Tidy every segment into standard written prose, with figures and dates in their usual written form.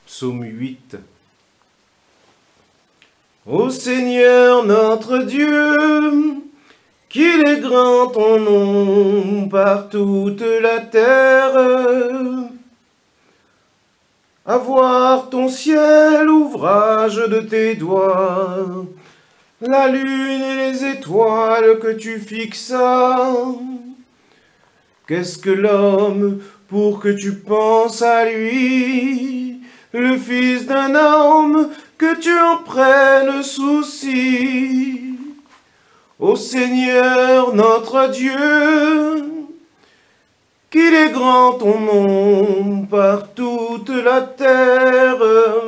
Psaume 8. Ô Seigneur notre Dieu, qu'il est grand ton nom par toute la terre. À voir ton ciel, ouvrage de tes doigts, la lune et les étoiles que tu fixas. Qu'est-ce que l'homme pour que tu penses à lui, le fils d'un homme que tu en prennes souci. Ô Seigneur notre Dieu, qu'il est grand ton nom par toute la terre.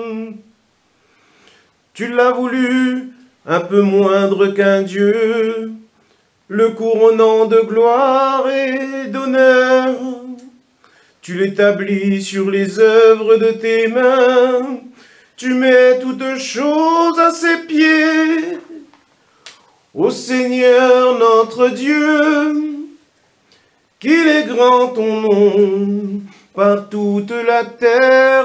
Tu l'as voulu un peu moindre qu'un Dieu, le couronnant de gloire et d'honneur. Tu l'établis sur les œuvres de tes mains, tu mets toutes choses à ses pieds. Ô Seigneur notre Dieu, qu'il est grand ton nom par toute la terre.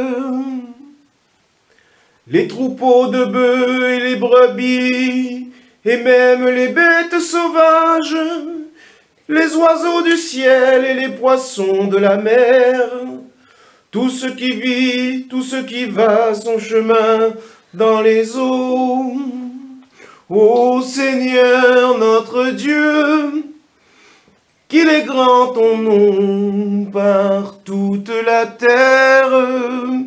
Les troupeaux de bœufs et les brebis, et même les bêtes sauvages, les oiseaux du ciel et les poissons de la mer, tout ce qui vit, tout ce qui va son chemin dans les eaux. Ô Seigneur notre Dieu, qu'il est grand ton nom par toute la terre.